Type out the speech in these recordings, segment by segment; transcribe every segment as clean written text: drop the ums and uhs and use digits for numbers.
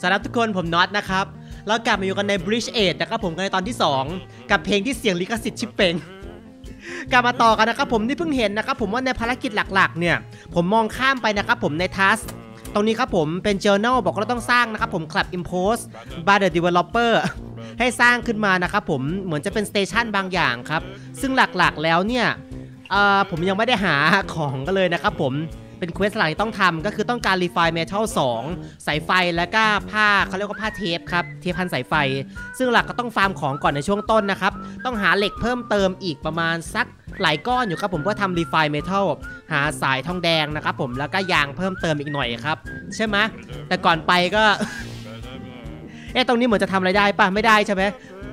สวัสดีทุกคนผมน็อตนะครับแล้วกลับมาอยู่กันใน Bridge 8นะครับผมกันในตอนที่2กับเพลงที่เสียงลิขสิทธิ์ชิปเป่งกลับมาต่อกันนะครับผมที่เพิ่งเห็นนะครับผมว่าในภารกิจหลักๆเนี่ยผมมองข้ามไปนะครับผมในทัสตรงนี้ครับผมเป็น journal บอกว่าเราต้องสร้างนะครับผม club impose by the developer ให้สร้างขึ้นมานะครับผมเหมือนจะเป็นสเตชันบางอย่างครับซึ่งหลักๆแล้วเนี่ยผมยังไม่ได้หาของกันเลยนะครับผมเป็นเควสหลักที่ต้องทำก็คือต้องการ refine metal 2 สายไฟแล้วก็ผ้าเขาเรียกว่าผ้าเทปครับเทปพันสายไฟซึ่งหลักก็ต้องฟาร์มของก่อนในช่วงต้นนะครับต้องหาเหล็กเพิ่มเติมอีกประมาณสักหลายก้อนอยู่ครับผมเพื่อทำ refine metal หาสายทองแดงนะครับผมแล้วก็ยางเพิ่มเติมอีกหน่อยครับใช่ไหมแต่ก่อนไปก็ ตรงนี้เหมือนจะทำอะไรได้ป่ะไม่ได้ใช่ไหม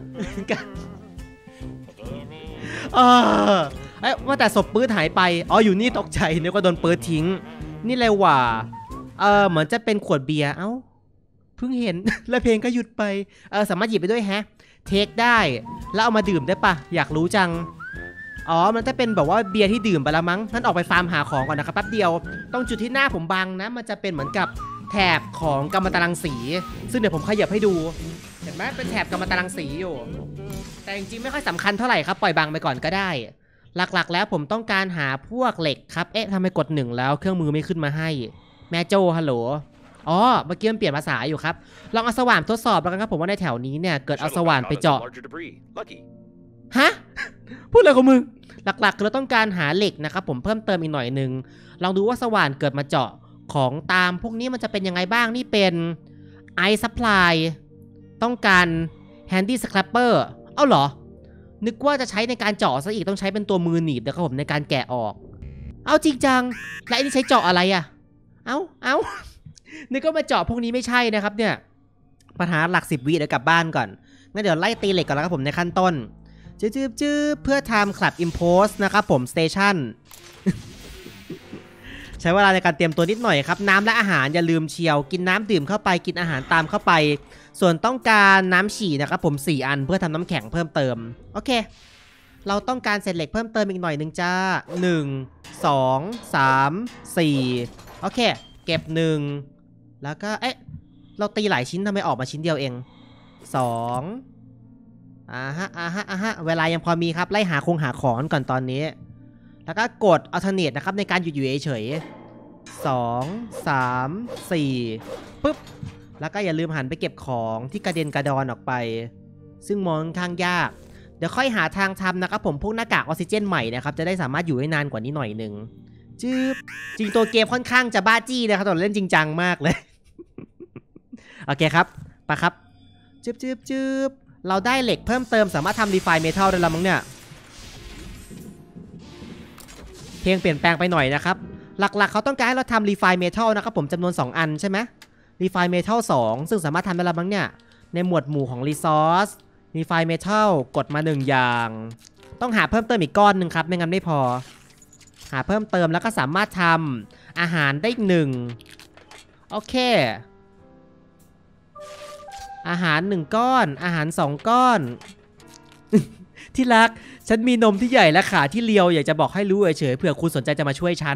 ว่าแต่ศพปื๊ดหายไปอ๋ออยู่นี่ตกใจนึกว่าโดนปื๊ดทิ้งนี่เลยว่ะเหมือนจะเป็นขวดเบียร์เอ้าเพิ่งเห็น แล้วเพลงก็หยุดไปสามารถหยิบไปด้วยแฮะเทคได้แล้วเอามาดื่มได้ปะอยากรู้จังอ๋อมันจะเป็นแบบว่าเบียร์ที่ดื่มไปแล้วมั้งท่านออกไปฟาร์มหาของก่อนนะครับแป๊บเดียวต้องจุดที่หน้าผมบังนะมันจะเป็นเหมือนกับแถบของกัมมันตรังสีซึ่งเดี๋ยวผมขยับให้ดูเห็นไหมเป็นแถบกัมมันตรังสีอยู่แต่จริงๆไม่ค่อยสำคัญเท่าไหร่ครับปล่อยบังไปก่อนก็ได้หลักๆแล้วผมต้องการหาพวกเหล็กครับทำไมกด1แล้วเครื่องมือไม่ขึ้นมาให้แม่โจฮัลโหลอ๋อเมื่อกี้มันเปลี่ยนภาษาอยู่ครับลองเอาสว่านทดสอบแล้วกันครับผมว่าในแถวนี้เนี่ยเกิดเอาสว่านไปเจาะฮะ พูดอะไรของมึงหลักๆคือเราต้องการหาเหล็กนะครับผมเพิ่มเติมอีกหน่อยนึงลองดูว่าสว่านเกิดมาเจาะของตามพวกนี้มันจะเป็นยังไงบ้างนี่เป็นไอซ์ซัพพลายต้องการแฮนดี้สครับเปอร์เอ้าเหรอนึกว่าจะใช้ในการเจาะซะอีกต้องใช้เป็นตัวมือหนีบนะครับผมในการแกะออกเอาจริงจังและอันนี้ใช้เจาะอะไรอะเอา นึกว่ามาเจาะพวกนี้ไม่ใช่นะครับเนี่ยปัญหาหลัก10 วิเดี๋ยวกลับบ้านก่อนงั้นเดี๋ยวไล่ตีเหล็กก่อนแล้วครับผมในขั้นต้นจืบเพื่อทำ club impose นะครับผม station ใช้เวลาในการเตรียมตัวนิดหน่อยครับน้ำและอาหารอย่าลืมเชียวกินน้ำดื่มเข้าไปกินอาหารตามเข้าไปส่วนต้องการน้ำฉี่นะครับผม4อันเพื่อทำน้ำแข็งเพิ่มเติมโอเคเราต้องการเศษเหล็กเพิ่มเติมอีกหน่อยนึงจ้า1 2 3 4โอเคเก็บ1แล้วก็เราตีหลายชิ้นทำไมออกมาชิ้นเดียวเอง2เวลายังพอมีครับไล่หาของก่อนตอนนี้แล้วก็กด alternate นะครับในการอยู่เฉย2 3 4ปึ๊บแล้วก็อย่าลืมหันไปเก็บของที่กระเด็นกระดอนออกไปซึ่งมองข้างยากเดี๋ยวค่อยหาทางทำนะครับผมพวกหน้ากากออกซิเจนใหม่นะครับจะได้สามารถอยู่ได้นานกว่านี้หน่อยนึงจืบจริงตัวเกมค่อนข้างจะบ้าจี้นะครับตอนเล่นจริงจังมากเลย โอเคครับไปครับจืบเราได้เหล็กเพิ่มเติมสามารถทำ refine metal ได้แล้วมั้งเนี่ยเพลงเปลี่ยนแปลงไปหน่อยนะครับหลักๆเขาต้องการให้เราทำ refine metal นะครับผมจำนวน2อันใช่ไหม refine metal 2ซึ่งสามารถทำได้แล้วมั้งเนี่ยในหมวดหมู่ของ resource refine metal กดมา1อย่างต้องหาเพิ่มเติมอีกก้อนหนึ่งครับไม่งั้นไม่พอหาเพิ่มเติมแล้วก็สามารถทำอาหารได้1โอเคอาหาร1ก้อนอาหาร2ก้อน ที่รักฉันมีนมที่ใหญ่และขาที่เรียวอยากจะบอกให้รู้เฉยๆเผื่อคุณสนใจจะมาช่วยฉัน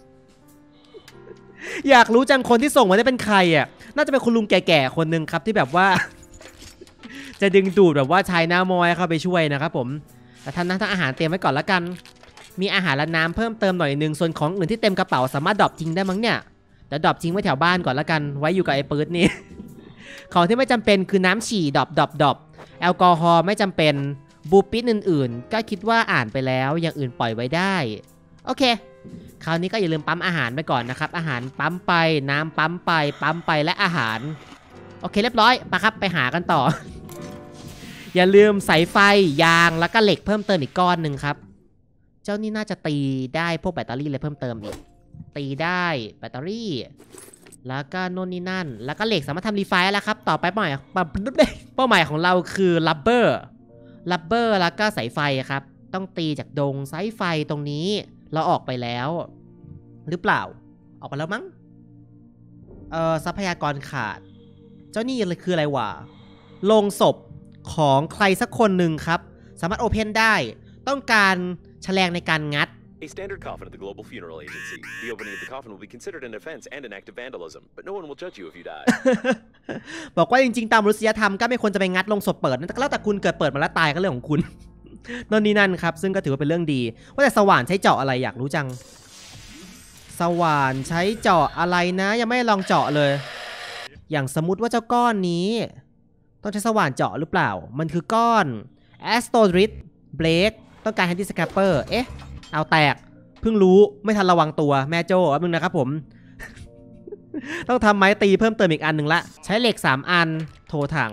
อยากรู้จังคนที่ส่งมาได้เป็นใครอ่ะน่าจะเป็นคุณลุงแก่ๆคนหนึ่งครับที่แบบว่า จะดึงดูดแบบว่าชายหน้ามอยเข้าไปช่วยนะครับผมแต่ท่านทั้งอาหารเตรียมไว้ก่อนละกันมีอาหารและน้ำเพิ่มเติมหน่อยนึงส่วนของอื่นที่เต็มกระเป๋าสามารถดรอปทิ้งได้มั้งเนี่ยแต่ดรอปทิ้งไว้แถวบ้านก่อนละกันไว้อยู่กับไอ้ปื๊ดนี่ ของที่ไม่จำเป็นคือน้ำฉี่ดรอปแอลกอฮอล์ไม่จำเป็นบูปิดอื่นๆก็คิดว่าอ่านไปแล้วอย่างอื่นปล่อยไว้ได้โอเคคราวนี้ก็อย่าลืมปั๊มอาหารไปก่อนนะครับอาหารปั๊มไปน้ำปั๊มไปและอาหารโอเคเรียบร้อยไปครับไปหากันต่อ อย่าลืมสายไฟยางแล้วก็เหล็กเพิ่มเติมอีกก้อนหนึ่งครับเจ้านี่น่าจะตีได้พวกแบตเตอรี่เลยเพิ่มเติมอีกตีได้แบตเตอรี่แล้วก็โน่นนี่นั่นแล้วก็เหล็กสามารถทำรีไฟล์แล้วครับต่อไปเป้าหมายของเราคือลับเบอร์แล้วก็สายไฟครับต้องตีจากดงสายไฟตรงนี้เราออกไปแล้วหรือเปล่าออกไปแล้วมั้งทรัพยากรขาดเจ้านี่คืออะไรวะโลงศพของใครสักคนหนึ่งครับสามารถโอเพนได้ต้องการแฉลงในการงัด A standard coffin at the Global Funeral Agency. The opening of the coffin will be considered an offense and an act of vandalism, but no one will judge you if you die. บอกว่าจริงๆตามมนุษยธรรมก็ไม่ควรจะไปงัดลงศพเปิดนะแล้วแต่คุณเกิดเปิดมาแล้วตายก็เรื่องของคุณ นั่นนี่นั่นครับซึ่งก็ถือว่าเป็นเรื่องดีว่าแต่สว่านใช้เจาะอะไรอยากรู้จังสว่านใช้เจาะอะไรนะยังไม่ลองเจาะเลยอย่างสมมติว่าเจ้าก้อนนี้ต้องใช้สว่านเจาะหรือเปล่ามันคือก้อนแอสโตริสเบรกต้องการแฮนดี้สแคปเปอร์เอ๊ะเอาแตกเพิ่งรู้ไม่ทันระวังตัวแม่โจ้แป๊บนึงนะครับผม ต้องทำไม้ตีเพิ่มเติมอีกอันหนึ่งละใช้เหล็ก3อันโถถัง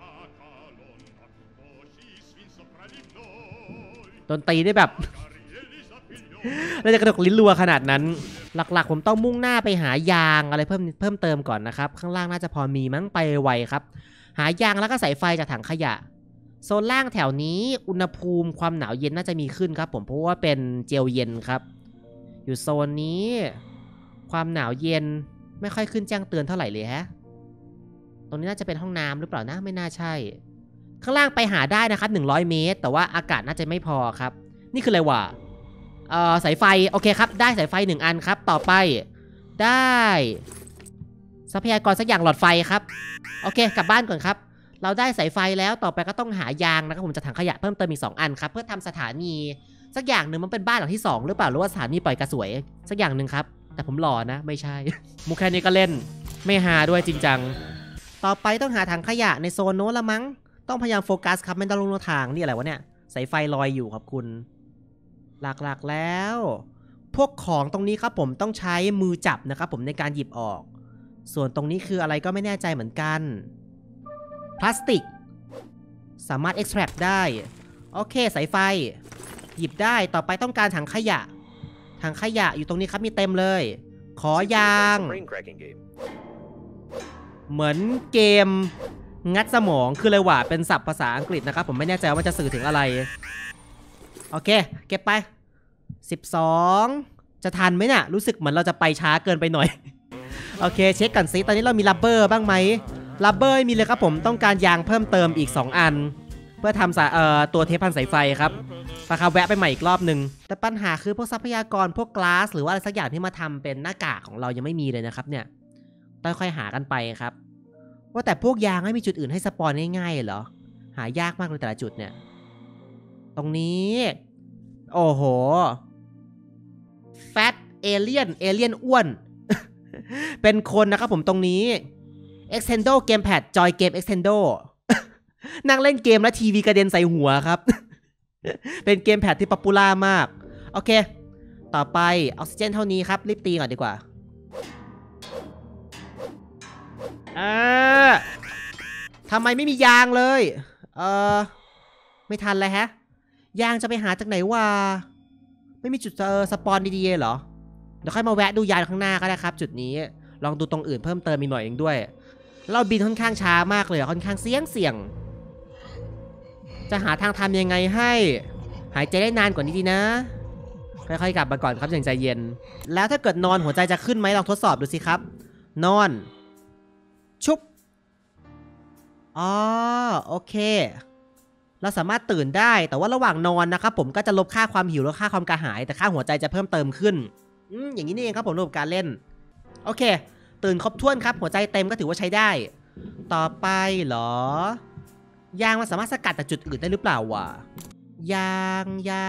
ดนตรีได้แบบ เราจะกระดกลิ้นรัวขนาดนั้นหลักๆผมต้องมุ่งหน้าไปหายางอะไรเพิ่มเติมก่อนนะครับข้างล่างน่าจะพอมีมั้งไปไวครับหายางแล้วก็สายไฟจากถังขยะโซนล่างแถวนี้อุณหภูมิความหนาวเย็นน่าจะมีขึ้นครับผมเพราะว่าเป็นเจลเย็นครับอยู่โซนนี้ความหนาวเย็นไม่ค่อยขึ้นแจ้งเตือนเท่าไหร่เลยฮะตรงนี้น่าจะเป็นห้องน้ำหรือเปล่านะไม่น่าใช่ข้างล่างไปหาได้นะครับ100 เมตรแต่ว่าอากาศน่าจะไม่พอครับนี่คืออะไรวะสายไฟโอเคครับได้สายไฟ1อันครับต่อไปได้ทรัพยากรสักอย่างหลอดไฟครับโอเคกลับบ้านก่อนครับเราได้สายไฟแล้วต่อไปก็ต้องหายางนะครับผมจะถังขยะเพิ่มเติมอีก2อันครับเพื่อทำสถานีสักอย่างหนึ่งมันเป็นบ้านหลังที่2หรือเปล่าหรือว่าสถานีปล่อยกระสวยสักอย่างหนึ่งครับแต่ผมหล่อนะไม่ใช่ มุกแค่นี้ก็เล่นไม่หาด้วยจริงจังต่อไปต้องหาถังขยะในโซนโน้นละมั้งต้องพยายามโฟกัสครับไม่ต้องลงทางนี่อะไรวะเนี่ยสายไฟลอยอยู่ครับคุณหลักๆแล้วพวกของตรงนี้ครับผมต้องใช้มือจับนะครับผมในการหยิบออกส่วนตรงนี้คืออะไรก็ไม่แน่ใจเหมือนกันพลาสติกสามารถ extract ได้โอเคสายไฟหยิบได้ต่อไปต้องการถังขยะอยู่ตรงนี้ครับมีเต็มเลยขอยางเหมือนเกมงัดสมองคืออะไรวะเป็นศัพท์ภาษาอังกฤษนะครับผมไม่แน่ใจว่าจะสื่อถึงอะไรโอเคเก็บไป12จะทันไหมเนี่ยรู้สึกเหมือนเราจะไปช้าเกินไปหน่อย โอเคเช็คกันซิตอนนี้เรามีลับเบอร์บ้างไหมลับเบอร์มีเลยครับผมต้องการยางเพิ่มเติมอีก2อันเพื่อทำตัวเทปพันสายไฟครับราคาแวะไปใหม่อีกรอบนึงแต่ปัญหาคือพวกทรัพยากรพวกกลาสหรือว่าอะไรสักอย่างที่มาทำเป็นหน้ากากของเรายังไม่มีเลยนะครับเนี่ยต้องค่อยหากันไปครับว่าแต่พวกยางไม่มีจุดอื่นให้สปอนง่ายๆเหรอหายากมากเลยแต่ละจุดเนี่ยตรงนี้โอ้โหแฟตเอเลียนอ้วน เป็นคนนะครับผมตรงนี้ Extendo Gamepad จอยเกม Extendo นั่งเล่นเกมแล้วทีวีกระเด็นใส่หัวครับ เป็นเกมแพดที่ป๊อปปูล่ามากโอเคต่อไปออกซิเจนเท่านี้ครับรีบตีก่อนดีกว่าทำไมไม่มียางเลยไม่ทันเลยฮะยางจะไปหาจากไหนวะไม่มีจุดสปอนดีๆเหรอเดี๋ยวค่อยมาแวะดูยางข้างหน้าก็ได้ครับจุดนี้ลองดูตรงอื่นเพิ่มเติมอีกหน่อยเองด้วยเราบินค่อนข้างช้ามากเลยค่อนข้างเสี่ยงจะหาทางทำยังไงให้หายใจได้นานกว่านี้ดีนะค่อยๆกลับมาก่อนครับอย่างใจเย็นแล้วถ้าเกิดนอนหัวใจจะขึ้นไหมลองทดสอบดูสิครับนอนชุบอ๋อโอเคเราสามารถตื่นได้แต่ว่าระหว่างนอนนะครับผมก็จะลบค่าความหิวและค่าความกระหายแต่ค่าหัวใจจะเพิ่มเติมขึ้นอย่างนี้นี่เองครับผมระบบการเล่นโอเคตื่นครบถ้วนครับหัวใจเต็มก็ถือว่าใช้ได้ต่อไปเหรอยางมันสามารถสกัดจากจุดอื่นได้หรือเปล่าวะยาง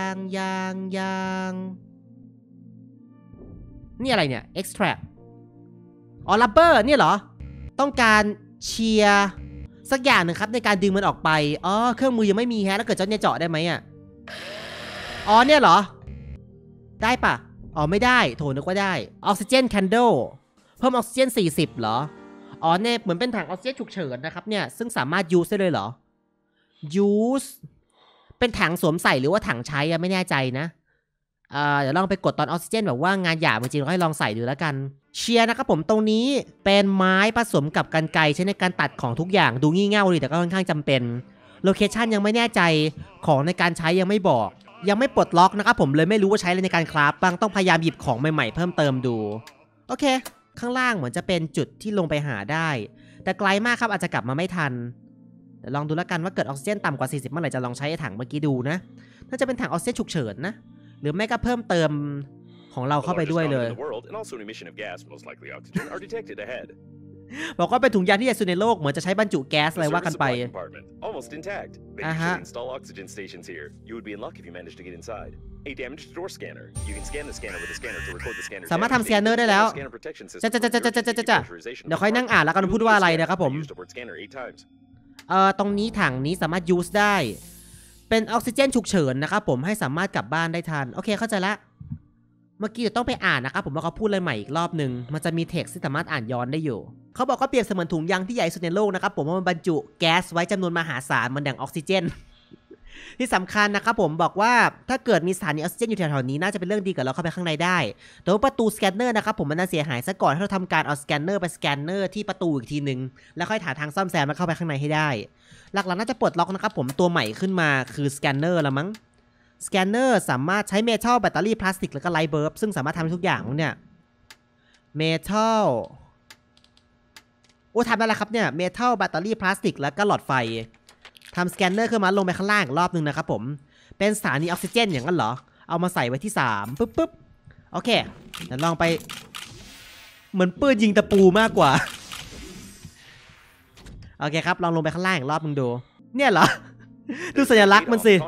นี่อะไรเนี่ย extract อ๋อ rubber เนี่ยเหรอต้องการเชียร์สักอย่างหนึ่งครับในการดึงมันออกไปอ๋อเครื่องมือยังไม่มีแฮะแล้วเกิดเจ้าเนี่ยเจาะได้ไหมอ่ะอ๋อเนี่ยเหรอได้ปะอ๋อไม่ได้โถนึกว่าได้ออกซิเจนแคนเดิลเพิ่มออกซิเจน40เหรออ๋อเนี่ยเหมือนเป็นถังออกซิเจนฉุกเฉินนะครับเนี่ยซึ่งสามารถยูสได้เลยเหรอuse เป็นถังสวมใส่หรือว่าถังใช้ไม่แน่ใจนะเดี๋ยวลองไปกดตอนออกซิเจนแบบว่างานหยาบจริงๆเราให้ลองใส่ดูแล้วกันเชียร์นะครับผมตรงนี้เป็นไม้ผสมกับกรรไกรใช้ในการตัดของทุกอย่างดูงี่เง่าเลยแต่ก็ค่อนข้างจำเป็นโลเคชั่นยังไม่แน่ใจของในการใช้ยังไม่บอกยังไม่ปลดล็อกนะครับผมเลยไม่รู้ว่าใช้อะไรในการคราฟบ้างต้องพยายามหยิบของใหม่ๆเพิ่มเติมดูโอเคข้างล่างเหมือนจะเป็นจุดที่ลงไปหาได้แต่ไกลมากครับอาจจะกลับมาไม่ทันเดี๋ยวลองดูแล้วกันว่าเกิดออกซิเจนต่ำกว่า40เมื่อไหร่จะลองใช้ถังเมื่อกี้ดูนะน่าจะเป็นถังออกซิเจนฉุกเฉินนะหรือไม่ก็เพิ่มเติมของเรา The เข้าไป largest ด้วยเลย compound in the world, and also an emission of gas, most likely oxygen, are detected ahead. บอกว่าเป็นถุงยางที่ใหญ่สุดในโลกเหมือนจะใช้บรรจุแก๊สอะไร The ว่ากัน surface ไป supply compartment, almost intact. They usually install oxygen stations here. You would be in luck if you managed to get inside. A damaged door scanner. You can scan the scanner with a scanner to record the scanner. สามารถทำสแกนเนอร์ได้แล้วเดี๋ยวค่อยนั่งอ่านแล้วกันพูดว่าอะไรนะครับผมตรงนี้ถังนี้สามารถ use ได้เป็นออกซิเจนฉุกเฉินนะครับผมให้สามารถกลับบ้านได้ทันโอเคเข้าใจละเมื่อกี้เดี๋ยวต้องไปอ่านนะครับผมว่าเขาพูดอะไรใหม่อีกรอบหนึ่งมันจะมีเท็กซ์ที่สามารถอ่านย้อนได้อยู่เขาบอกว่าเปรียบเสมือนถุงยางที่ใหญ่สุดในโลกนะครับผมว่ามันบรรจุแก๊สไว้จำนวนมหาศาลมันดั่งออกซิเจนที่สำคัญนะครับผมบอกว่าถ้าเกิดมีสถานีออกซิเจนอยู่แถวๆนี้น่าจะเป็นเรื่องดีกับเราเข้าไปข้างในได้แต่ว่าประตูสแกนเนอร์นะครับผมมันน่าเสียหายซะก่อนให้เราทำการเอาสแกนเนอร์ไปสแกนเนอร์ที่ประตูอีกทีนึงแล้วค่อยหาทางซ่อมแซมแล้วเข้าไปข้างในให้ได้หลักๆน่าจะปลดล็อกนะครับผมตัวใหม่ขึ้นมาคือสแกนเนอร์ละมั้งสแกนเนอร์สามารถใช้เมทัลแบตเตอรี่พลาสติกแล้วก็ไลท์เบิร์บซึ่งสามารถทำได้ทุกอย่างเนี่ยเมทัลโอ้ทำได้แล้วครับเนี่ยเมทัลแบตเตอรี่พลาสติกแล้วก็หลอดไฟทำสแกนเนอร์ขึ้นมาลงไปข้างล่างรอบนึงนะครับผมเป็นสถานีออกซิเจนอย่างนั้นเหรอเอามาใส่ไว้ที่3ปึ๊บโอเคเดี๋ยวลองไปเหมือนปืนยิงตะปูมากกว่าโอเคครับลองลงไปข้างล่างอีกรอบนึงดูเนี่ยเหรอดูสัญลักษณ์มันสิ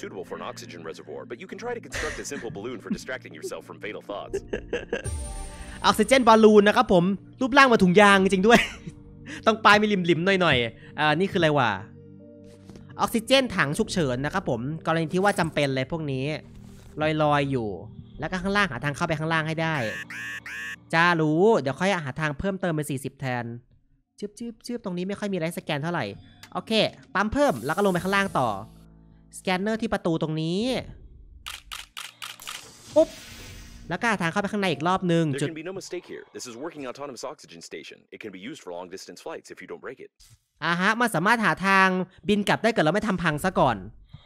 ออกซิเจนบอลลูนนะครับผมรูปร่างมาถุงยางจริงด้วยต้องปลายมีหลิมๆหน่อยๆนี่คืออะไรวะออกซิเจนถังฉุกเฉินนะครับผมกรณีที่ว่าจำเป็นเลยพวกนี้ลอยอยู่แล้วก็ข้างล่างหาทางเข้าไปข้างล่างให้ได้จ้ารู้เดี๋ยวค่อยหาทางเพิ่มเติมเป็น40แทนชืบตรงนี้ไม่ค่อยมีอะไรสแกนเท่าไหร่โอเคปั๊มเพิ่มแล้วก็ลงไปข้างล่างต่อสแกนเนอร์ที่ประตูตรงนี้ปุ๊บแล้วก็หาทางเข้าไปข้างในอีกรอบนึงจุดฮะมันสามารถหาทางบินกลับได้เกิดเราไม่ทำพังซะก่อน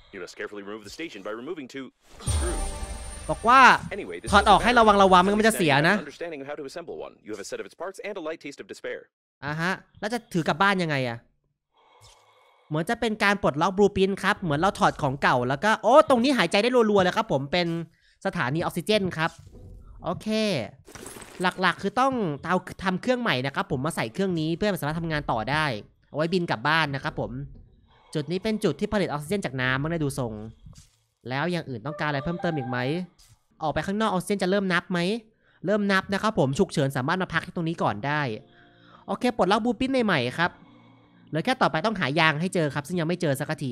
บอกว่าถอดออกให้ระวังมันจะเสียนะฮะแล้วจะถือกลับบ้านยังไงอะเหมือนจะเป็นการปลดล็อกบลูพินท์ครับเหมือนเราถอดของเก่าแล้วก็โอ้ตรงนี้หายใจได้รัวๆเลยครับผมเป็นสถานีออกซิเจนครับโอเคหลักๆคือต้องเอาทำเครื่องใหม่นะครับผมมาใส่เครื่องนี้เพื่อมันสามารถทำงานต่อได้เอาไว้บินกลับบ้านนะครับผมจุดนี้เป็นจุดที่ผลิตออกซิเจนจากน้ำมันได้ดูทรงแล้วอย่างอื่นต้องการอะไรเพิ่มเติมอีกไหมออกไปข้างนอกออกซิเจนจะเริ่มนับไหมเริ่มนับนะครับผมฉุกเฉินสามารถมาพักที่ตรงนี้ก่อนได้โอเคปลดล็อกบลูพินท์ใหม่ๆครับเหลือแค่ต่อไปต้องหายางให้เจอครับซึ่งยังไม่เจอสักที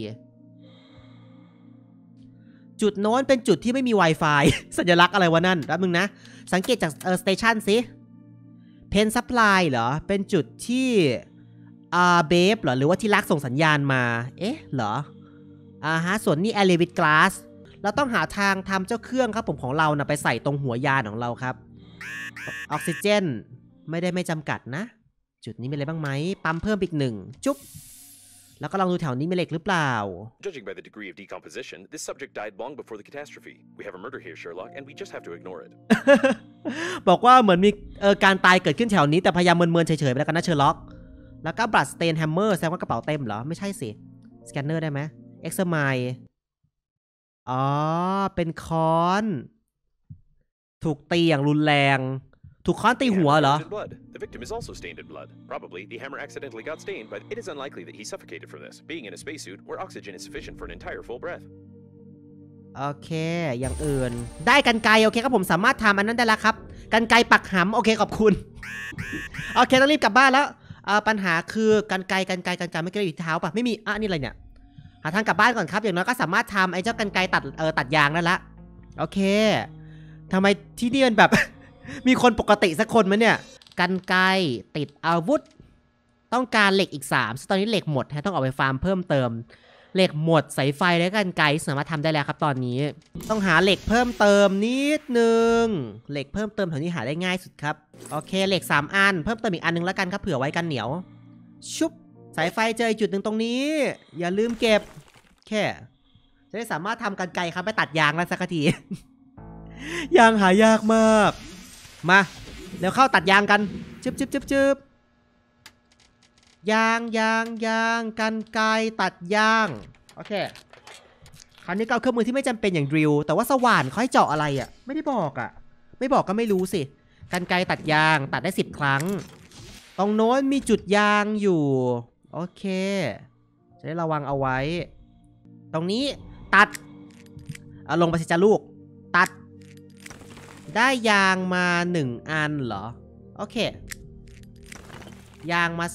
จุดโน้นเป็นจุดที่ไม่มี Wi-Fi สัญลักษณ์อะไรวะนั่นแป๊บนึงนะสังเกตจากสเตชันสิเพนซัพพลายเหรอเป็นจุดที่เบฟเหรอหรือว่าที่รักส่งสัญญาณมาเอ๊ะเหรอฮะส่วนนี้แอร์เรวิดกลาสเราต้องหาทางทำเจ้าเครื่องครับผมของเรานะไปใส่ตรงหัวยานของเราครับออกซิเจนไม่จำกัดนะจุดนี้มีอะไรบ้างไหมปั๊มเพิ่มอีก1จุ๊บแล้วก็ลองดูแถวนี้มีเหล็กหรือเปล่า Judging by the degree of decomposition, this subject died long before the catastrophe. We have a murder here, Sherlock, and we just have to ignore it. บอกว่าเหมือนมีการตายเกิดขึ้นแถวนี้แต่พยายามเมินๆเฉยๆไปแล้วกันนะเชอร์ล็อกแล้วก็บลัดสเตนแฮมเมอร์แสดงว่ากระเป๋าเต็มเหรอไม่ใช่สิสแกนเนอร์ได้ไหมเอ็กซ์ไมล์อ๋อเป็นค้อนถูกตีอย่างรุนแรงถูกค้อนตีหัวเหรอ The victim is also stained in blood. Probably the hammer accidentally got stained, but it is unlikely that he suffocated from this, being in a spacesuit where oxygen is sufficient for an entire full breath. โอเคอย่างอื่นได้กรรไกรโอเคครับผมสามารถทำอันนั้นได้แล้วครับกรรไกรปักหำโอเคขอบคุณโอเคต้องรีบกลับบ้านแล้วปัญหาคือกรรไกรไม่เกี่ยวอยู่ที่เท้าป่ะไม่มีนี่อะไรเนี่ยหาทางกลับบ้านก่อนครับอย่างน้อยก็สามารถทำไอ้เจ้ากรรไกรตัดยางได้ละโอเคทำไมที่นี่มันแบบ มีคนปกติสักคนไหมเนี่ยกรรไกรติดอาวุธต้องการเหล็กอีก3ซึ่งตอนนี้เหล็กหมดต้องเอาไปฟาร์มเพิ่มเติมเหล็กหมดสายไฟและกรรไกรสามารถทำได้แล้วครับตอนนี้ต้องหาเหล็กเพิ่มเติมนิดนึงเหล็กเพิ่มเติมแถวนี้หาได้ง่ายสุดครับโอเคเหล็ก3อันเพิ่มเติมอีกอันนึงแล้วกันครับเผื่อไว้กันเหนียวชุบสายไฟเจอจุดหนึ่งตรงนี้อย่าลืมเก็บแค่จะได้สามารถทำกรรไกรครับไปตัดยางแล้วสักที ยางหายากมากมาเดี๋ยวเข้าตัดยางกันจึ๊บยางกรรไกรตัดยางโอเคคราวนี้ก็เอาเครื่องมือที่ไม่จำเป็นอย่างดริลแต่ว่าสว่านเขาให้เจาะอะไรอ่ะไม่ได้บอกอ่ะไม่บอกก็ไม่รู้สิกรรไกรตัดยางตัดได้10 ครั้งตรงโน้นมีจุดยางอยู่โอเคจะได้ระวังเอาไว้ตรงนี้ตัดเอาลงไปสิจ้าลูกตัดได้ยางมา1 อันเหรอโอเคยางมา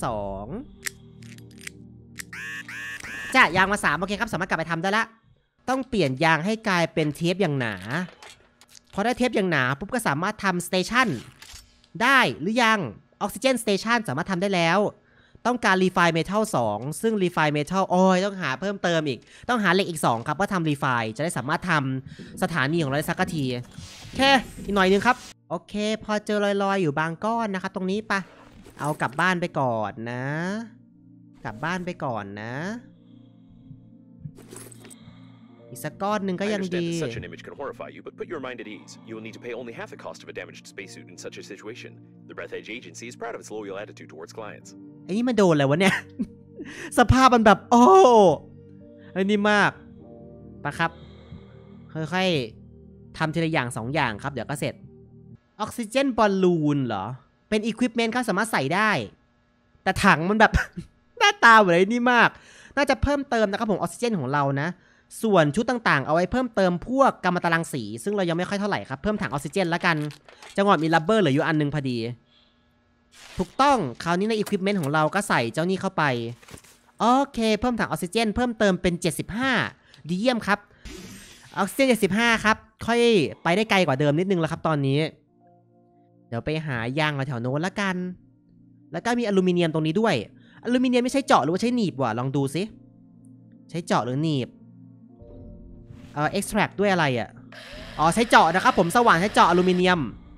2จ้ะยางมา3โอเคครับสามารถกลับไปทำได้ละต้องเปลี่ยนยางให้กลายเป็นเทปอย่างหนาพอได้เทปอย่างหนาปุ๊บก็สามารถทำสเตชันได้หรือยังออกซิเจนสเตชันสามารถทำได้แล้วต้องการรีไฟเมทัล2ซึ่งรีไฟเมทัลโอ้ยต้องหาเพิ่มเติมอีกต้องหาเหล็กอีก2ครับเพื่อทำรีไฟจะได้สามารถทำสถานีของเราได้สักทีแค่อีกหน่อยนึงครับโอเคพอเจอลอยๆอยู่บางก้อนนะครับตรงนี้ปะเอากลับบ้านไปก่อนนะกลับบ้านไปก่อนนะอีกสักก้อนหนึ่งก็ยังดี Such an image can horrify you, but put your mind at ease. You will need to pay only half the cost of a damaged spacesuit in such a situation. The Breath Edge Agency is proud of its loyal attitude towards clients. ไอ้นี่มันโดนอะไรวะเนี่ย สภาพมันแบบโอ้ไอ้นี่มากปะครับค่อยๆทำทีละอย่าง2 อย่างครับเดี๋ยวก็เสร็จออกซิเจนบอลลูนเหรอเป็นอุปกรณ์ครับสามารถใส่ได้แต่ถังมันแบบ หน้าตาเหมือนไอ้นี่มากน่าจะเพิ่มเติมนะครับผมออกซิเจนของเรานะส่วนชุดต่างๆเอาไว้เพิ่มเติมพวกกัมมันตรังสีซึ่งเรายังไม่ค่อยเท่าไหร่ครับเพิ่มถังออกซิเจนแล้วกันจังหวะมีลับเบอร์เหลืออยู่อันนึงพอดีถูกต้องคราวนี้ในอุปกรณ์ของเราก็ใส่เจ้านี่เข้าไปโอเคเพิ่มถังออกซิเจนเพิ่มเติมเป็น75ดีเยี่ยมครับออกซิเจน75ครับค่อยไปได้ไกลกว่าเดิมนิดนึงแล้วครับตอนนี้เดี๋ยวไปหายางแถวโน้นละกันแล้วก็มีอลูมิเนียมตรงนี้ด้วยอลูมิเนียมไม่ใช่เจาะหรือว่าใช้หนีบวะลองดูสิใช้เจาะหรือหนีบextract ด้วยอะไรอ่ะอ๋อใช้เจาะนะครับผมสว่านใช้เจาะอลูมิเนียม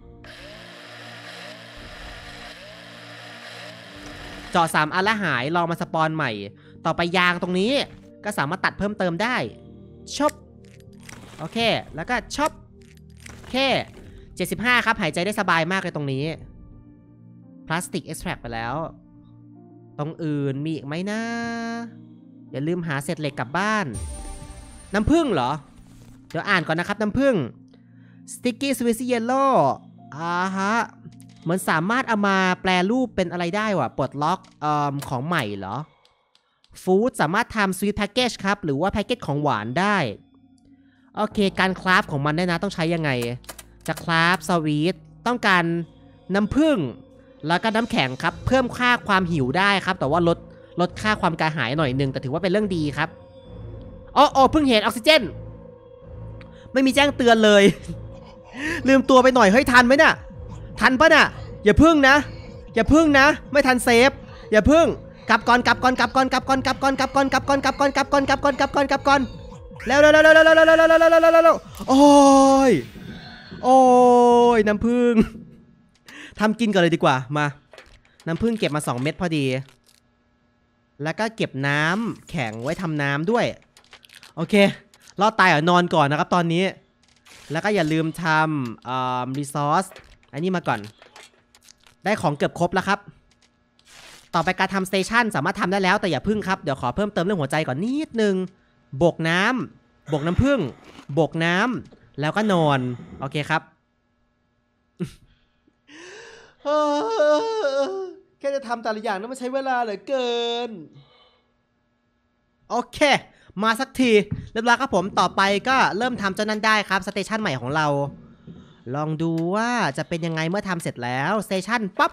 เจาะ3 อันแล้วหายลองมาสปอนใหม่ต่อไปยางตรงนี้ก็สามารถตัดเพิ่มเติมได้ชอบโอเคแล้วก็ชอบโอเค75ครับหายใจได้สบายมากเลยตรงนี้พลาสติก extract ไปแล้วตรงอื่นมีอีกไหมนะอย่าลืมหาเศษเหล็กกลับบ้านน้ำผึ้งเหรอเดี๋ยวอ่านก่อนนะครับน้ำผึ้ง sticky sweet yellow ฮะเหมือนสามารถเอามาแปลรูปเป็นอะไรได้วะปลดล็อกของใหม่เหรอฟู้ดสามารถทำ sweet package ครับหรือว่าแพ็กเกจของหวานได้โอเคการคราฟของมันได้นะต้องใช้ยังไงจะคราฟสวีทต้องการน้ำผึ้งแล้วก็น้ำแข็งครับเพิ่มค่าความหิวได้ครับแต่ว่าลดค่าความกระหายหน่อยนึงแต่ถือว่าเป็นเรื่องดีครับอ๋อเพิ่งเห็นออกซิเจนไม่มีแจ้งเตือนเลย ลืมตัวไปหน่อยเฮ้ยทันไหมน่ะทันปะน่ะอย่าพึ่งนะไม่ทันเซฟอย่าพึ่งกลับก่อนแล้วโอ้ยน้ำผึ้งทำกินก่อนเลยดีกว่ามาน้ำผึ้งเก็บมา2 เม็ดพอดีแล้วก็เก็บน้ำแข็งไว้ทำน้ำด้วยโอเครอดตายนอนก่อนนะครับตอนนี้แล้วก็อย่าลืมทำรีซอสอันนี้มาก่อนได้ของเกือบครบแล้วครับต่อไปการทำสเตชันสามารถทำได้แล้วแต่อย่าพึ่งครับเดี๋ยวขอเพิ่มเติมเรื่องหัวใจก่อนนิดนึงบกน้ำผึ้งบกน้ำแล้วก็นอนโอเคครับ แค่จะทำแต่ละอย่างนั้นมันใช้เวลาเหลือเกินโอเคมาสักทีเรียบร้อยครับผมต่อไปก็เริ่มทำเจ้านั้นได้ครับสเตชันใหม่ของเราลองดูว่าจะเป็นยังไงเมื่อทำเสร็จแล้วสเตชันปั๊บ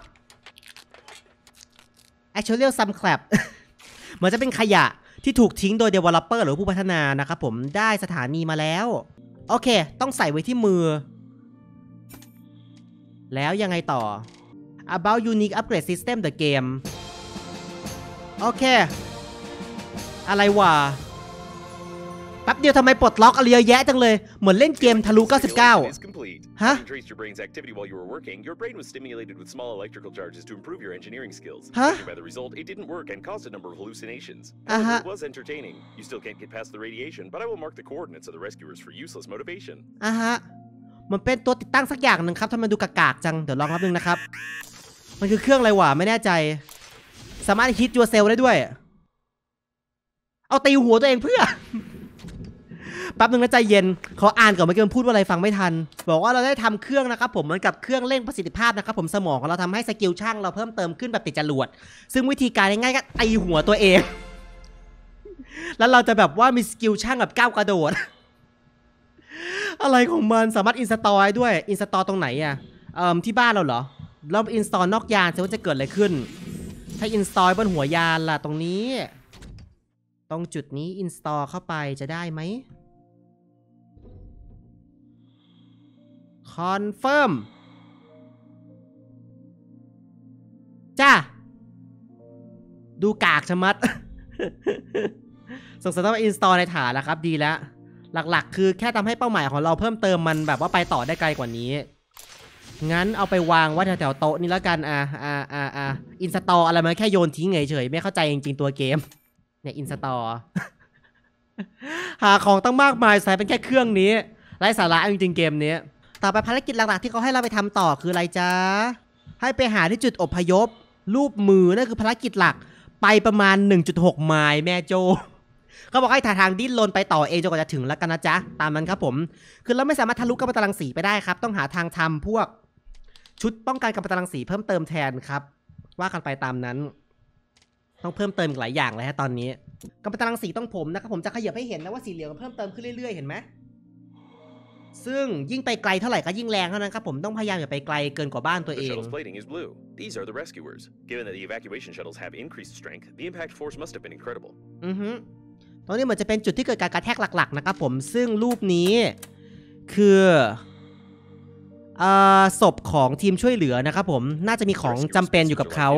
Actual Some Clap เหมือนจะเป็นขยะที่ถูกทิ้งโดย Developer หรือผู้พัฒนานะครับผมได้สถานีมาแล้วโอเคต้องใส่ไว้ที่มือแล้วยังไงต่อ About Unique Upgrade System the Game โอเคอะไรวะแป๊บเดียวทำไมปลดล็อกอะไรเยอะแยะจังเลยเหมือนเล่นเกมทะลุ99ฮะ Traced your brain's activity while you were working. Your brain was stimulated with small electrical charges to improve your engineering skills. By the result, it didn't work and caused a number of hallucinations. However, it was entertaining. You still can't get past the radiation, but I will mark the coordinates of the rescuers for useless motivation. มันเป็นตัวติดตั้งสักอย่างหนึ่งครับทำไมดูกากๆจังเดี๋ยวลองรับนึงนะครับมันคือเครื่องอะไรวะไม่แน่ใจสามารถฮิตยูเซลได้ด้วยเอาตีหัวตัวเองเพื่อแป๊บนึงนะใจเย็นขออ่านก่อนเมื่อกี้มันพูดว่าอะไรฟังไม่ทันบอกว่าเราได้ทำเครื่องนะครับผมเหมือนกับเครื่องเร่งประสิทธิภาพนะครับผมสมองของเราทำให้สกิลช่างเราเพิ่มเติมขึ้นแบบติดจรวดซึ่งวิธีการง่ายๆก็ตีหัวตัวเองแล้วเราจะแบบว่ามีสกิลช่างแบบก้าวกระโดดอะไรของมันสามารถอินสตอลด้วยอินสตอลตรงไหนอ่ะที่บ้านเราเหรอเราอินสตอลนอกยานจะว่าจะเกิดอะไรขึ้นถ้าอินสตอลบนหัวยานล่ะตรงนี้ตรงจุดนี้อินสตอลเข้าไปจะได้ไหมคอนเฟิร์มจ้าดูกากชะมัด สงสัยต้องอินสตอลในฐานแล้วครับดีแล้วหลักๆคือแค่ทำให้เป้าหมายของเราเพิ่มเติมมันแบบว่าไปต่อได้ไกลกว่านี้งั้นเอาไปวางไว้แถวๆโต๊ะนี่แล้วกันอินสตอลอะไรมันแค่โยนทิ้งเฉยๆไม่เข้าใจจริงๆตัวเกมเนี่ยอินสตอล หาของตั้งมากมายใส่เป็นแค่เครื่องนี้ไร้สาระจริงๆเกมนี้ต่อไปภารกิจหลักๆที่เขาให้เราไปทำต่อคืออะไรจ๊ะให้ไปหาที่จุดอพยพรูปมือนั่นคือภารกิจหลักไปประมาณ 1.6 ไมล์แม่โจเขาบอกให้ทางดิ้นรนไปต่อเองจนกว่าจะถึงแล้วกันนะจ๊ะตามนั้นครับผมคือเราไม่สามารถทะลุกัมมันตรังสีไปได้ครับต้องหาทางทำพวกชุดป้องกันกัมมันตรังสีเพิ่มเติมแทนครับว่ากันไปตามนั้นต้องเพิ่มเติมหลายอย่างเลยฮะตอนนี้กัมมันตรังสีต้องผมนะครับผมจะขยับให้เห็นนะว่าสีเหลืองเพิ่มเติมขึ้นเรื่อยๆเห็นไหมซึ่งยิ่งไปไกลเท่าไหร่ก็ยิ่งแรงเท่านั้นครับผมต้องพยายามอย่าไปไกลเกินกว่าบ้านตัวเอง These are the rescuers. Given that the evacuation shuttles have increased strength, the impact force must have been incredible. ตรงนี้เหมือนจะเป็นจุดที่เกิดการกระแทกหลักๆนะครับผมซึ่งรูปนี้คือศพของทีมช่วยเหลือนะครับผมน่าจะมีของจำเป็นอยู่กับเขา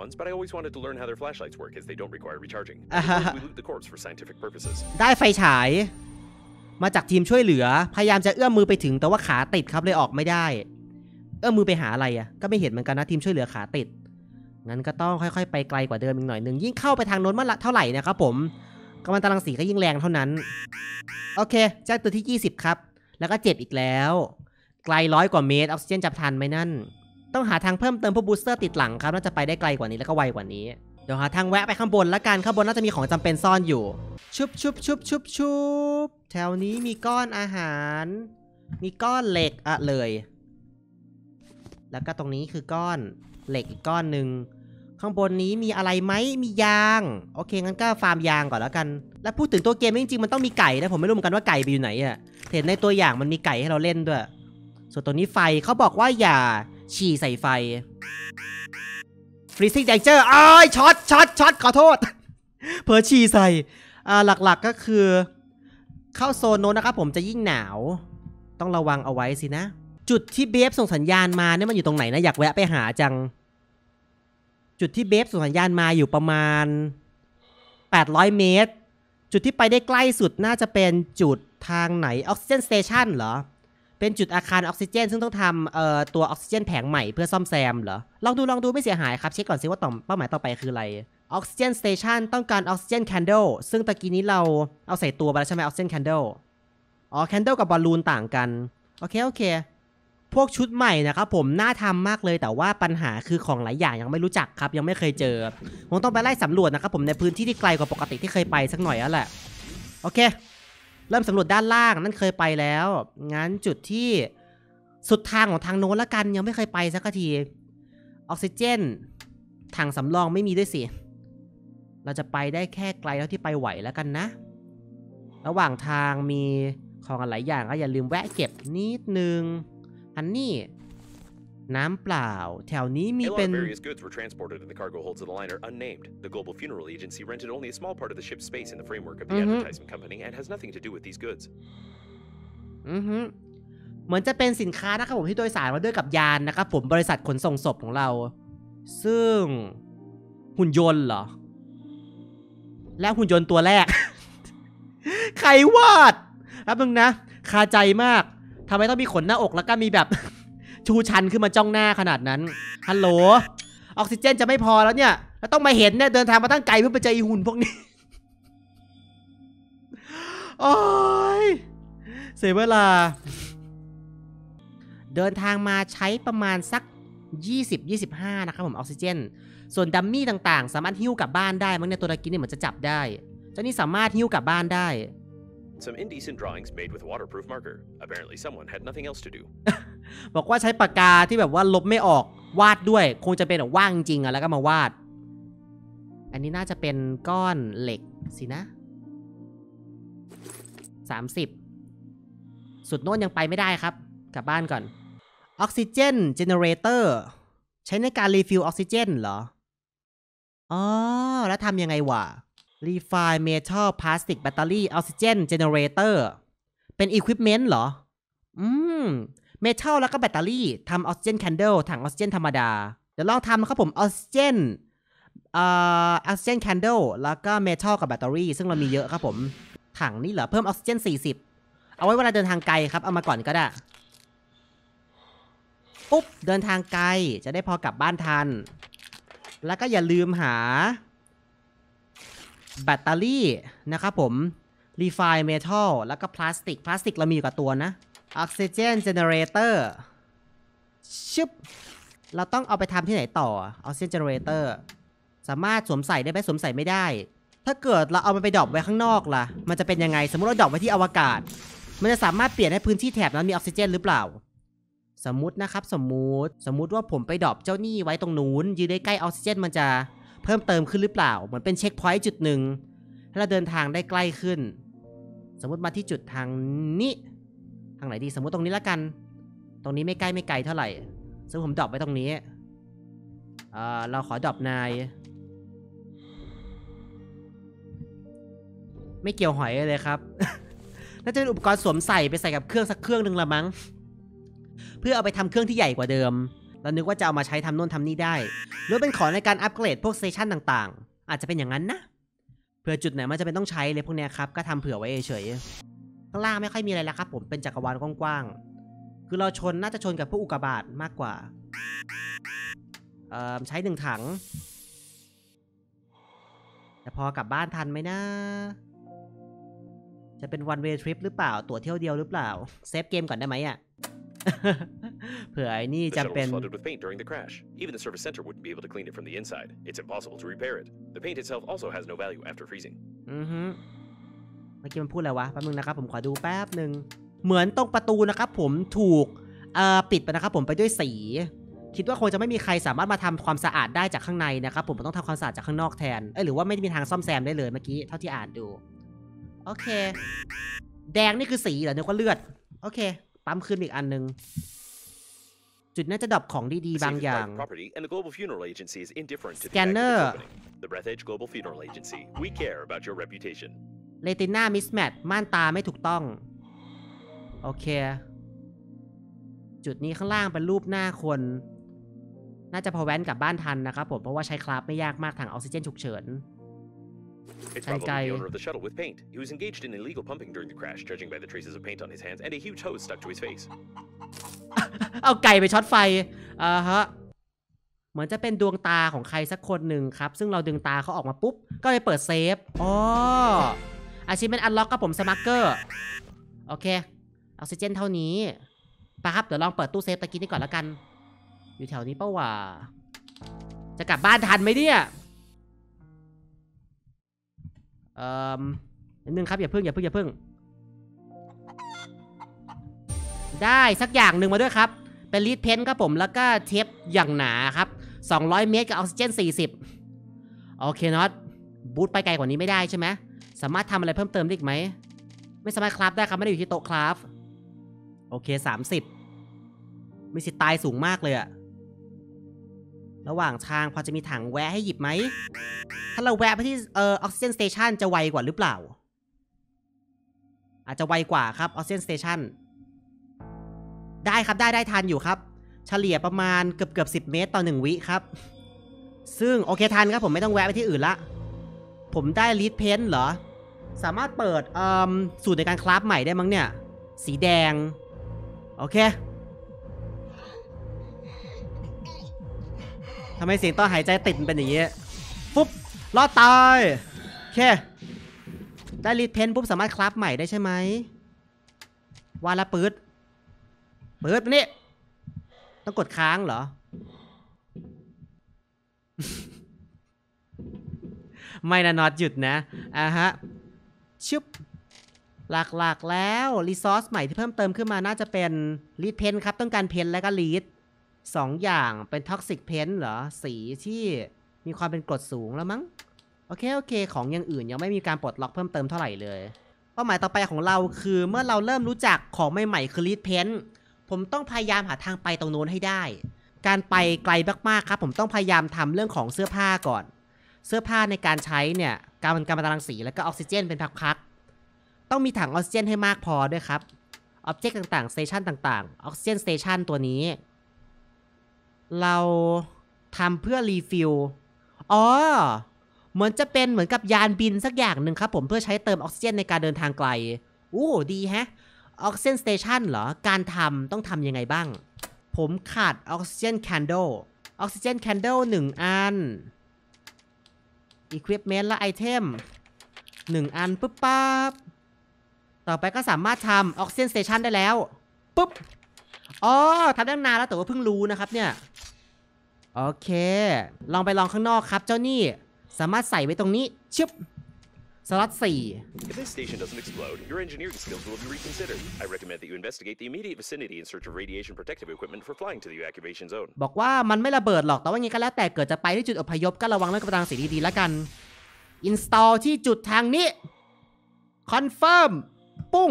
ได้ไฟฉายมาจากทีมช่วยเหลือพยายามจะเอื้อมมือไปถึงแต่ว่าขาติดครับเลยออกไม่ได้เอื้อมมือไปหาอะไรอ่ะก็ไม่เห็นเหมือนกันนะทีมช่วยเหลือขาติดงั้นก็ต้องค่อยๆไปไกลกว่าเดิมอีกหน่อยนึงยิ่งเข้าไปทางโน้นเท่าไหร่นะครับผมกัมมันตรังสีก็ยิ่งแรงเท่านั้นโอเคแจ้งตัวที่20ครับแล้วก็7อีกแล้วไกล100 กว่าเมตรออกซิเจนจับทันไหมนั่นต้องหาทางเพิ่มเติมพวกบูสเตอร์ติดหลังครับน่าจะไปได้ไกลกว่านี้แล้วก็ไวกว่านี้เดี๋ยวหาทางแวะไปข้างบนแล้วกันข้างบนน่าจะมีของจำเป็นซ่อนอยู่ชุบแถวนี้มีก้อนอาหารมีก้อนเหล็กเลยแล้วก็ตรงนี้คือก้อนเหล็กอีกก้อนหนึ่งข้างบนนี้มีอะไรไหมมียางโอเคงั้นก็ฟาร์มยางก่อนแล้วกันแล้วพูดถึงตัวเกมจริงๆมันต้องมีไก่นะผมไม่รู้เหมือนกันว่าไก่ไปอยู่ไหนอะเห็นในตัวอย่างมันมีไก่ให้เราเล่นด้วยส่วนตัวนี้ไฟเขาบอกว่าอย่าฉี่ใส่ไฟฟรีซิ่งแดงเจอร์ช็อตขอโทษ เผลอฉี่ใส่หลักๆก็คือเข้าโซนโน้นนะครับผมจะยิ่งหนาวต้องระวังเอาไว้สินะจุดที่เบฟส่งสัญญาณมาเนี่ยมันอยู่ตรงไหนนะอยากแวะไปหาจังจุดที่เบฟส่งสัญญาณมาอยู่ประมาณ800 เมตรจุดที่ไปได้ใกล้สุดน่าจะเป็นจุดทางไหนออกซิเจนสเตชันเหรอเป็นจุดอาคารออกซิเจนซึ่งต้องทำตัวออกซิเจนแผงใหม่เพื่อซ่อมแซมเหรอลองดูไม่เสียหายครับเช็คก่อนซิว่าเป้าหมายต่อไปคืออะไรออกซิเจนสเตชันต้องการออกซิเจนแคนเดิลซึ่งตะกี้นี้เราเอาใส่ตัวไปแล้วใช่ไหมออกซิเจนแคนเดิลแคนเดิลกับบอลลูนต่างกันโอเคพวกชุดใหม่นะครับผมน่าทำมากเลยแต่ว่าปัญหาคือของหลายอย่างยังไม่รู้จักครับยังไม่เคยเจอคงต้องไปไล่สำรวจนะครับผมในพื้นที่ที่ไกลกว่าปกติที่เคยไปสักหน่อยแล้วแหละโอเคเริ่มสำรวจด้านล่างนั่นเคยไปแล้วงั้นจุดที่สุดทางของทางโน้นละกันยังไม่เคยไปสักทีออกซิเจนถังสำรองไม่มีด้วยสิเราจะไปได้แค่ไกลเท่าที่ไปไหวแล้วกันนะระหว่างทางมีของหลายอย่างก็อย่าลืมแวะเก็บนิดนึงอันนี้น้ำเปล่าแถวนี้มีเป็น various goods were transported in the cargo holds of the liner unnamed. The Global Funeral Agency rented only a small part of the ship's space in the framework of the advertisement company and has nothing to do with these goods. เหมือนจะเป็นสินค้านะครับผมที่โดยสารมาด้วยกับยานนะครับผมบริษัทขนส่งศพของเราซึ่งหุ่นยนต์เหรอแล้วหุ่นยนต์ตัวแรก ใครวาดแป๊บนึงนะคาใจมากทำไมต้องมีขนหน้าอกแล้วก็มีแบบ ชูชันขึ้นมาจ้องหน้าขนาดนั้นฮัลโหลออกซิเจนจะไม่พอแล้วเนี่ยแล้วต้องมาเห็นเนี่ยเดินทางมาตั้งไกลเพื่อไปเจออีหุ่นพวกนี้ โอ้ยเสียเวลาเดินทางมาใช้ประมาณสัก20-25นะครับผมออกซิเจนส่วนดัมมี่ต่างๆสามารถหิ้วกลับบ้านได้มั้งในตัวตะกี้เนี่ยเหมือนจะจับได้เจ้านี่สามารถหิ้วกลับบ้านได้ some indecent drawings made with a waterproof marker. Apparently someone had nothing else to do. บอกว่าใช้ปากกาที่แบบว่าลบไม่ออกวาดด้วยคงจะเป็นแบบว่างจริงอะแล้วก็มาวาดอันนี้น่าจะเป็นก้อนเหล็กสินะ30สุดโน้นยังไปไม่ได้ครับกลับบ้านก่อนออกซิเจนเจเนเรเตอร์ใช้ในการรีฟิลออกซิเจนเหรออ๋อแล้วทำยังไงวะ Refine Metal Plastic Battery Oxygen Generator เป็น Equipment เหรอเมทัลแล้วก็แบตเตอรี่ทำออกซิเจนแคนเดิลถังออกซิเจนธรรมดาเดี๋ยวลองทำนะครับผมออกซิเจนออกซิเจนแคนเดิลแล้วก็เมทัลกับแบตเตอรี่ซึ่งเรามีเยอะครับผมถังนี่เหรอเพิ่มออกซิเจน40เอาไว้เวลาเดินทางไกลครับเอามาก่อนก็ได้ปุ๊บเดินทางไกลจะได้พอกลับบ้านทันแล้วก็อย่าลืมหาแบตเตอรี่นะครับผม Refine Metal แล้วก็พลาสติกเรามีอยู่กับตัวนะออกซิเจนเจเนเรเตอร์ชึบเราต้องเอาไปทำที่ไหนต่อออกซิเจนเจเนเรเตอร์สามารถสวมใส่ได้ไหมสวมใส่ไม่ได้ถ้าเกิดเราเอามันไปดรอปไว้ข้างนอกล่ะมันจะเป็นยังไงสมมติเราดรอปไว้ที่อวกาศมันจะสามารถเปลี่ยนให้พื้นที่แถบนั้นมีออกซิเจนหรือเปล่าสมมุตินะครับสมมุติว่าผมไปดรอปเจ้านี่ไว้ตรงนู้นยืนได้ใกล้ออกซิเจนมันจะเพิ่มเติมขึ้นหรือเปล่าเหมือนเป็นเช็คพอยต์จุดหนึ่งให้เราเดินทางได้ใกล้ขึ้นสมมุติมาที่จุดทางนี้ทางไหนดีสมมุติตรงนี้ละกันตรงนี้ไม่ใกล้ไม่ไกลเท่าไหร่ซึ่งผมดรอปไว้ตรงนี้เราขอดรอปนายไม่เกี่ยวหอยเลยครับ น่าจะเป็นอุปกรณ์สวมใส่ไปใส่กับเครื่องสักเครื่องหนึ่งละมั้งเพื่อเอาไปทำเครื่องที่ใหญ่กว่าเดิมเรานึกว่าจะเอามาใช้ทำโน่นทำนี่ได้หรือเป็นของในการอัปเกรดพวกสเตชันต่างๆอาจจะเป็นอย่างนั้นนะเผื่อจุดไหนมันจะเป็นต้องใช้เลยพวกนี้ครับก็ทำเผื่อไว้เฉยๆข้างล่างไม่ค่อยมีอะไรแล้วครับผมเป็นจักรวาลกว้างๆคือเราน่าจะชนกับพวกอุกกาบาตมากกว่าใช้1ถังแต่พอกลับบ้านทันไหมนะจะเป็น one way trip หรือเปล่าตั๋วเที่ยวเดียวหรือเปล่าเซฟเกมก่อนได้ไหมอ่ะ เผื่อไอ้นี่จำเป็น flooded with paint during the crash. Even the service center wouldn't be able to clean it from the inside. It's impossible to repair it. The paint itself also has no value after freezing. เมื่อกี้มันพูดอะไรวะแป๊บนึงนะครับผมขอดูแป๊บนึงเหมือนตรงประตูนะครับผมถูกปิดไปนะครับผมไปด้วยสีคิดว่าคงจะไม่มีใครสามารถมาทำความสะอาดได้จากข้างในนะครับผมต้องทำความสะอาดจากข้างนอกแทนหรือว่าไม่มีทางซ่อมแซมได้เลยเมื่อกี้เท่าที่อ่านดูโอเคแดงนี่คือสีเหรอนึกว่าเลือดโอเคปั๊มขึ้นอีกอันนึงจุดน่าจะดับของดีๆบางอย่าง Scanner The Breath Edge Global Funeral Agency. We care about your reputation. Retina mismatch ม่านตาไม่ถูกต้องโอเคจุดนี้ข้างล่างเป็นรูปหน้าคนน่าจะพอแว้นกลับบ้านทันนะครับผมเพราะว่าใช้คราฟไม่ยากมากถังออกซิเจนฉุกเฉิน It's probably the owner of the shuttle with paint. He was engaged in illegal pumping during the crash, judging by the traces of paint on his hands and a huge hose stuck to his face. เอาไก่ไปช็อตไฟฮะเหมือนจะเป็นดวงตาของใครสักคนหนึ่งครับซึ่งเราดึงตาเขาออกมาปุ๊บก็เลยเปิดเซฟอาชีพเป็นอันล็อกกับผมสมัคเกอร์โอเคออกซิเจนเท่านี้ปะครับเดี๋ยวลองเปิดตู้เซฟตะกี้นี่ก่อนแล้วกันอยู่แถวนี้เป้าว่าจะกลับบ้านทันไหมเนี่ยนิดนึงครับอย่าเพิ่งได้สักอย่างหนึ่งมาด้วยครับเป็นลีดเพนครับผมแล้วก็เทปอย่างหนาครับ200 เมตรกับออกซิเจน40โอเคน็อตบูทไปไกลกว่านี้ไม่ได้ใช่ไหมสามารถทำอะไรเพิ่มเติมได้อีกไหมไม่สามารถคราฟได้ครับไม่ได้อยู่ที่โต๊ะคราฟโอเค30มีสิทธิ์ตายสูงมากเลยอะระหว่างทางพอจะมีถังแวะให้หยิบไหมถ้าเราแวะไปที่ออกซิเจนสเตชันจะไวกว่าหรือเปล่าอาจจะไวกว่าครับออกซิเจนสเตชันได้ครับได้ทันอยู่ครับเฉลี่ยประมาณเกือบ10 เมตรต่อ1 วิครับซึ่งโอเคทันครับผมไม่ต้องแวะไปที่อื่นละผมได้ลีดเพนเหรอสามารถเปิดสูตรในการคราฟใหม่ได้มั้งเนี่ยสีแดงโอเคทำไมเสียงตอนหายใจติดเป็นอย่างนี้ปุ๊บรอดตายโอเคได้ลีดเพนปุ๊บสามารถคราฟใหม่ได้ใช่ไหมวาละปื๊ดมานี่ต้องกดค้างเหรอ ไม่นะน็อตหยุดนะฮะชึบหลักๆแล้วรีซอสใหม่ที่เพิ่มเติมขึ้นมาน่าจะเป็นลีดเพนครับต้องการเพนและก็ลีด2อย่างเป็นท็อกซิกเพนเหรอสีที่มีความเป็นกรดสูงแล้วมั้งโอเคของอย่างอื่นยังไม่มีการปลดล็อกเพิ่มเติมเท่าไหร่เลยเป้าหมายต่อไปของเราคือเมื่อเราเริ่มรู้จักของใหม่ๆคือลีดเพนผมต้องพยายามหาทางไปตรงโน้นให้ได้การไปไกลมากๆครับผมต้องพยายามทำเรื่องของเสื้อผ้าก่อนเสื้อผ้าในการใช้เนี่ยการบรรรังสีแล้วก็ออกซิเจนเป็นพักๆต้องมีถังออกซิเจนให้มากพอด้วยครับอ็อบเจกต์ต่างๆสเตชันต่างๆออกซิเจนสเตชันตัวนี้เราทำเพื่อรีฟิลเหมือนจะเป็นเหมือนกับยานบินสักอย่างหนึ่งครับผมเพื่อใช้เติมออกซิเจนในการเดินทางไกลดีแฮะออกซิเจนสเตชันเหรอการทำต้องทำยังไงบ้างผมขาดออกซิเจนแคนเดิลออกซิเจนแคนเดิล1อัน Equipment และไอเทม1อันปุ๊บปั๊บต่อไปก็สามารถทำออกซิเจนสเตชันได้แล้วปุ๊บทำได้นานแล้วแต่ว่าเพิ่งรู้นะครับเนี่ยโอเคลองไปลองข้างนอกครับเจ้านี่สามารถใส่ไว้ตรงนี้ชึบสล็อต4 If this station doesn't explode, your engineering skills will be reconsidered. I recommend that you investigate the immediate vicinity in search of radiation protective equipment for flying to the evacuation zone. บอกว่ามันไม่ระเบิดหรอกแต่ว่างี้ก็แล้วแต่เกิดจะไปที่จุดอพยพก็ระวังเรื่องกำลังสีดีๆแล้วกัน install ที่จุดทางนี้ confirm ปุ้ง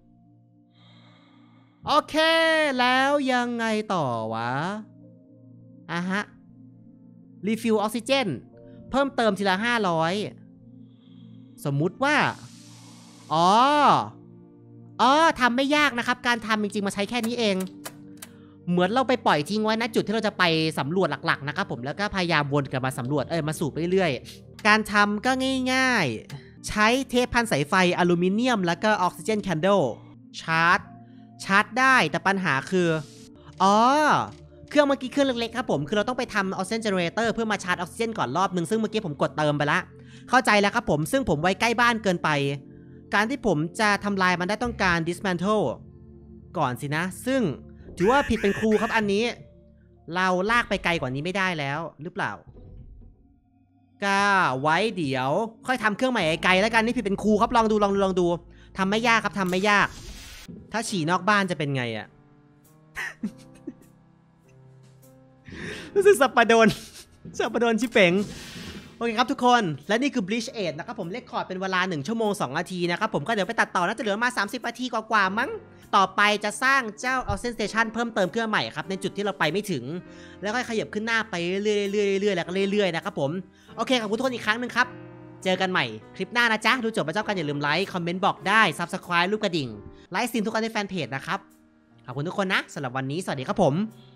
โอเคแล้วยังไงต่อวะrefill ออกซิเจนเพิ่มเติมทีละ500สมมุติว่าทำไม่ยากนะครับการทำจริงๆมาใช้แค่นี้เองเหมือนเราไปปล่อยทิ้งไว้นะจุดที่เราจะไปสำรวจหลักๆนะครับผมแล้วก็พยายามวนกลับมาสำรวจมาสูบเรื่อยๆการทำก็ง่ายๆใช้เทปพันสายไฟอลูมิเนียมแล้วก็ออกซิเจนแคนเดิลชาร์จได้แต่ปัญหาคือเครื่องเมื่อกี้เครื่องเล็กๆครับผมคือเราต้องไปทำออกซิเจนเจเนเรเตอร์เพื่อมาชาร์จออกซิเจนก่อนรอบนึงซึ่งเมื่อกี้ผมกดเติมไปละเข้าใจแล้วครับผมซึ่งผมไว้ใกล้บ้านเกินไปการที่ผมจะทำลายมันได้ต้องการ dismantle ก่อนสินะซึ่งถือว่าผิดเป็นครูครับอันนี้เราลากไปไกลกว่านี้ไม่ได้แล้วหรือเปล่าก็ไว้เดี๋ยวค่อยทำเครื่องใหม่ไกลแล้วกันนี่ผิดเป็นครูครับลองดูทำไม่ยากครับทำไม่ยากถ้าฉี่นอกบ้านจะเป็นไงอะรู้สึกสับปะโดนชิเป๋งโอเคครับทุกคนและนี่คือ Bleach Age นะครับผมเลคคอร์ดเป็นเวลา1ชั่วโมง2นาทีนะครับผมก็เดี๋ยวไปตัดต่อน่าจะเหลือมา30นาทีกว่ามั้งต่อไปจะสร้างเจ้า Oxygen Station เพิ่มเติมเครื่องใหม่ครับในจุดที่เราไปไม่ถึงแล้วก็ขยับขึ้นหน้าไปเรื่อยๆแล้วก็เรื่อยๆนะครับผมโอเคขอบคุณทุกคนอีกครั้งนึงครับเจอกันใหม่คลิปหน้านะจ๊ะดูจบมาเจ้ากันอย่าลืมไลค์คอมเมนต์บอกได้ Subscribe รูปกระดิ่งไลค์ซีนทุกคนในแฟนเพจนะครับขอบคุณทุกคนนะสำหรับวันนี้สวัสดีครับผม